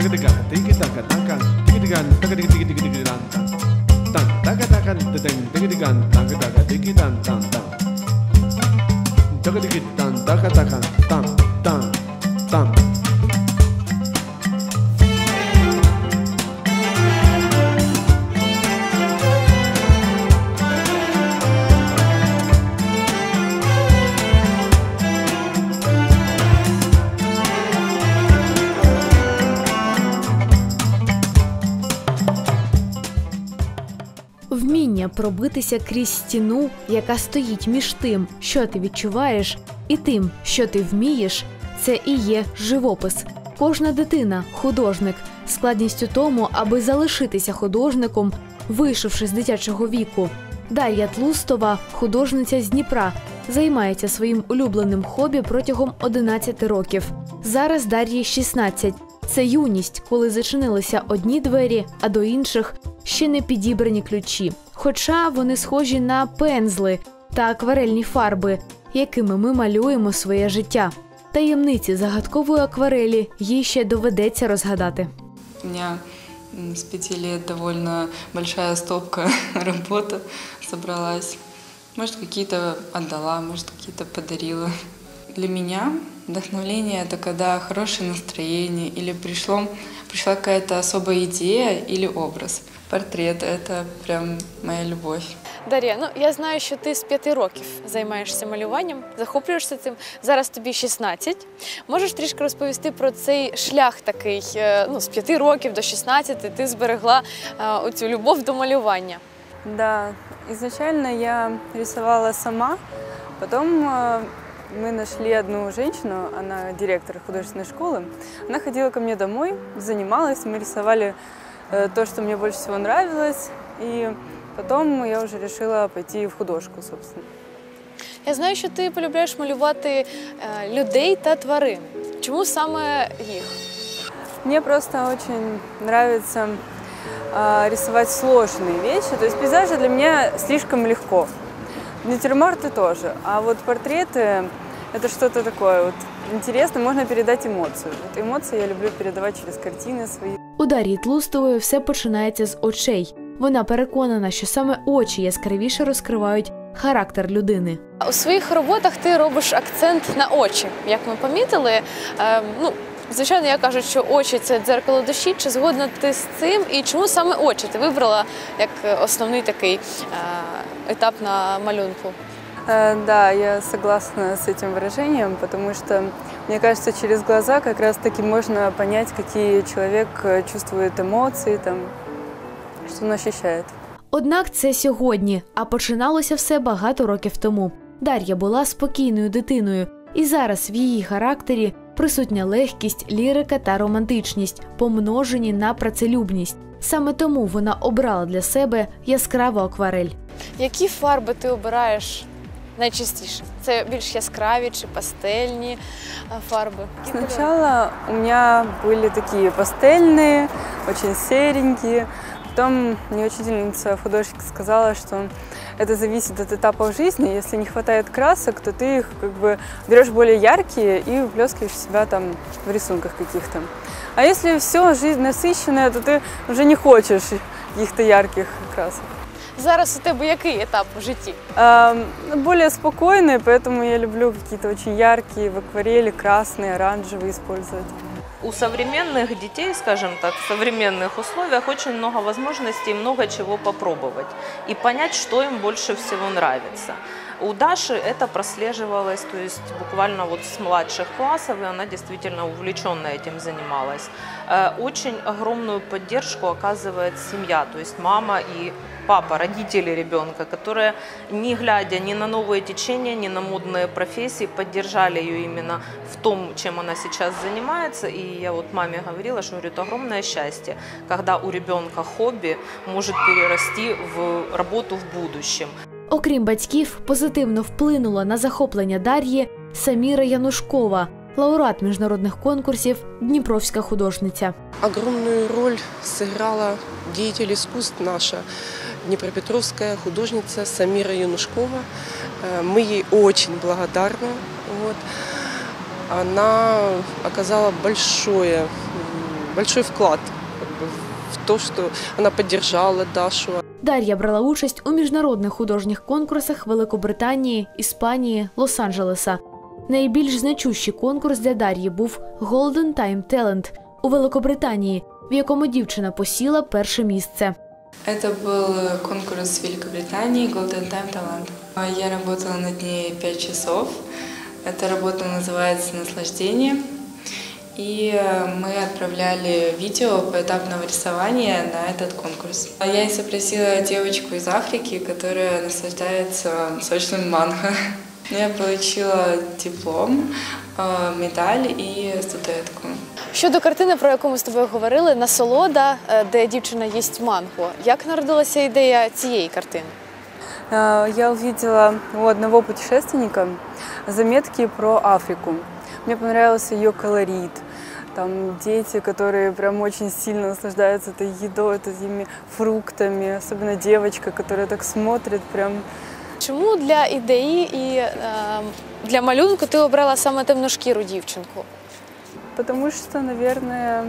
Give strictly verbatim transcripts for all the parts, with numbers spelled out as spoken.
Вміння пробитися крізь стіну, яка стоїть між тим, що ти відчуваєш, і тим, що ти вмієш – це і є живопис. Кожна дитина – художник. Складність у тому, аби залишитися художником, вийшовши з дитячого віку. Дар'я Тлустова – художниця з Дніпра, займається своїм улюбленим хобі протягом одинадцяти років. Зараз Дар'ї шістнадцять. Це юність, коли зачинилися одні двері, а до інших – ще не підібрані ключі. Хоча вони схожі на пензли та акварельні фарби, якими ми малюємо своє життя. Таємниці загадкової акварелі їй ще доведеться розгадати. У меня с пяти лет довольно большая стопка работы собралась. Может, какие-то отдала, может, какие-то подарила. Для меня вдохновление – это когда хорошее настроение или пришло, пришла какая-то особая идея или образ. Портрет – это прям моя любовь. Дар'я, ну я знаю, що ти з п'яти років займаєшся малюванням, захоплюєшся цим. Зараз тобі шістнадцять. Можеш трішки розповісти про цей шлях такий, ну, з п'яти років до шістнадцяти ти зберегла оцю любов до малювання? Да, изначально я рисовала сама, потом мы нашли одну женщину, она директор художественной школы. Она ходила ко мне домой, занималась, мы рисовали то, что мне больше всего нравилось, и потом я уже решила пойти в художку, собственно. Я знаю, що ти полюбляєш малювати людей та тварин. Чому саме їх? Мне просто очень нравится рисовать сложные вещи, то есть пейзажи для меня слишком легко. Натюрморты тоже, а вот портреты – это что-то такое вот интересное, можно передать эмоцию. Вот эмоции я люблю передавать через картины свои. У Дар'ї Тлустової все починається з очей. Вона переконана, що саме очі яскравіше розкривають характер людини. У своїх роботах ти робиш акцент на очі. Як ми помітили, е, ну, звичайно, я кажу, що очі – це дзеркало душі. Чи згодна ти з цим? І чому саме очі ти вибрала як основний такий е, этап на малюнку? Да, я согласна с этим выражением, потому что, мне кажется, через глаза как раз-таки можно понять, какие человек чувствует эмоции, там, что он ощущает. Однак це сьогодні, а починалося все багато років тому. Дар'я була спокійною дитиною, і зараз в її характері присутня легкість, лірика та романтичність, помножені на працелюбність. Саме тому вона обрала для себе яскраву акварель. Які фарби ти обираєш найчастіше? Це більш яскраві чи пастельні фарби? Сначала у меня были такие пастельные, очень серенькие. Потом мне учительница художник сказала, что это зависит от этапов жизни. Если не хватает красок, то ты их как бы берешь более яркие и выплескиваешь себя там в рисунках каких-то. А если все, жизнь насыщенная, то ты уже не хочешь каких-то ярких красок. Зараз у тебе який етап в житті? А, более спокойный, поэтому я люблю какие-то очень яркие в акварели, красные, оранжевые использовать. У современных детей, скажем так, в современных условиях очень много возможностей, много чего попробовать и понять, что им больше всего нравится. У Даши это прослеживалось, то есть буквально вот с младших классов, и она действительно увлеченно этим занималась. Очень огромную поддержку оказывает семья, то есть мама и папа, родители ребенка, которые, не глядя ни на новые течения, ни на модные профессии, поддержали ее именно в том, чем она сейчас занимается. И я вот маме говорила, что, говорю, это огромное счастье, когда у ребенка хобби может перерасти в работу в будущем. Окрім батьків, позитивно вплинула на захоплення Дар'ї Саміра Янушкова, лауреат міжнародних конкурсів, дніпровська художниця. Огромную роль сыграла деятель искусств наша днепропетровская художница Самира Янушкова. Мы ей очень благодарны. Вот. Она оказала большое большой вклад как бы, в то, что она поддержала Дашу. Дар'я брала участь у міжнародних художніх конкурсах Великобританії, Іспанії, Лос-Анджелеса. Найбільш значущий конкурс для Дар'ї був Golden Time Talent у Великобританії, в якому дівчина посіла перше місце. Это был конкурс в Великобритании Golden Time Talent. Я работала над ней пять часов. Эта работа называется «Наслаждение». И мы отправляли видео поэтапного рисования на этот конкурс. Я изобразила девочку из Африки, которая наслаждается сочным манго. Я получила диплом, медаль і статуетку. Щодо картини, про яку ми з тобою говорили, «Насолода», де дівчина їсть манго. Як народилася ідея цієї картини? Я увидела у одного путешественника заметки про Африку. Мне понравился ее колорит. Там дети, которые прям очень сильно наслаждаются этой едой, этими фруктами. Особенно девочка, которая так смотрит прям. Чому для ідеї і е, для малюнку ти обрала саме темношкіру дівчинку? Потому что, наверное,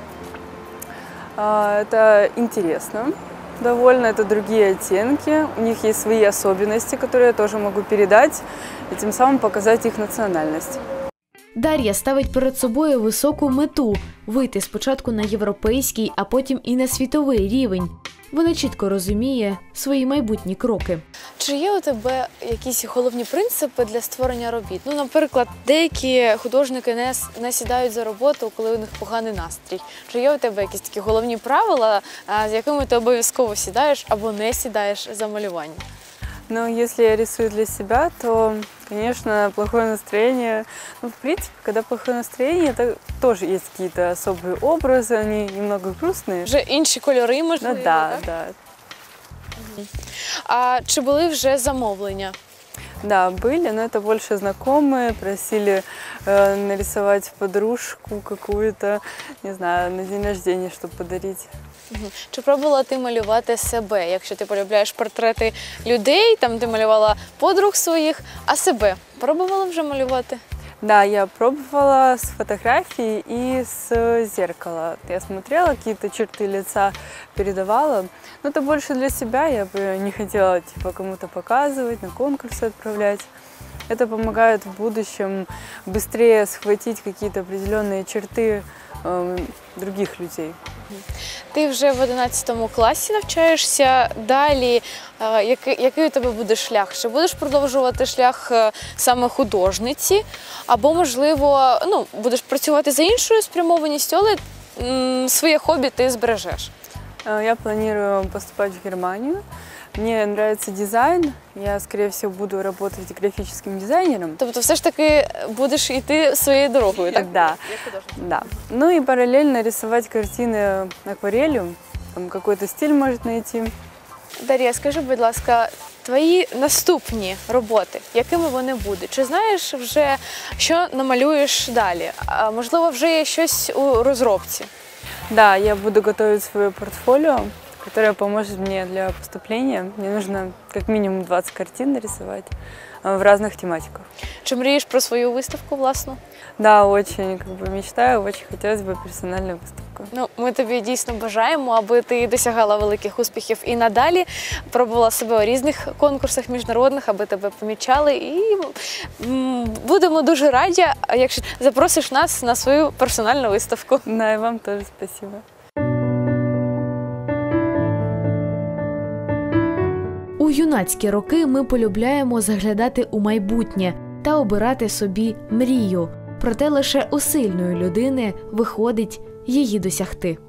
это интересно довольно, это другие оттенки, у них есть свои особенности, которые я тоже могу передать и тем самым показать их национальность. Дар'я ставить перед собою високу мету – вийти спочатку на європейський, а потім і на світовий рівень. Вона чітко розуміє свої майбутні кроки. Чи є у тебе якісь головні принципи для створення робіт? Ну, наприклад, деякі художники не, не сідають за роботу, коли у них поганий настрій. Чи є у тебе якісь такі головні правила, з якими ти обов'язково сідаєш або не сідаєш за малювання? Ну, если я рисую для себя, то, конечно, плохое настроение. Ну, в принципе, когда плохое настроение, это тоже есть какие-то особые образы, они немного грустные. Вже інші кольори, можливо, Ну, да, так? да. А чи були вже замовлення? Да, были, но это больше знакомые, просили э, нарисовать подружку какую-то, не знаю, на день рождения, чтобы подарить. Чи пробувала ти малювати себе? Якщо ти полюбляєш портрети людей, там ти малювала подруг своїх, а себе пробувала вже малювати? Да, я пробовала с фотографии и с зеркала. Я смотрела, какие-то черты лица передавала. Но это больше для себя, я бы не хотела типа кому-то показывать, на конкурсы отправлять. Это помогает в будущем быстрее схватить какие-то определенные черты э, других людей. Ти вже в одинадцятому класі навчаєшся. Далі, який, який у тебе буде шлях? Чи будеш продовжувати шлях саме художниці? Або, можливо, ну, будеш працювати за іншою спрямованістю, але м, своє хобі ти збережеш? Я планирую поступать в Германию. Мне нравится дизайн, я, скорее всего, буду работать графическим дизайнером. Тобто все ж таки будеш йти своєю дорогою, так? Да, да. Ну и параллельно рисовать картины акварелью, там какой-то стиль может найти. Дар'я, скажи, будь ласка, твої наступні роботи, якими вони будуть? Чи знаєш вже, що намалюєш далі? А, можливо, вже є щось у розробці? Да, я буду готовить свое портфолио, которое поможет мне для поступления. Мне нужно как минимум двадцать картин нарисовать в разных тематиках. Чи мрієш про свою виставку власну? Да, очень как бы мечтаю, очень хотелось бы персональную выставку. Ну, ми тобі дійсно бажаємо, аби ти досягала великих успіхів і надалі, пробувала себе у різних конкурсах міжнародних, аби тебе помічали. І м, будемо дуже раді, якщо запросиш нас на свою персональну виставку. Да, и вам тоже спасибо. У юнацькі роки ми полюбляємо заглядати у майбутнє та обирати собі мрію. Проте лише у сильної людини виходить її досягти.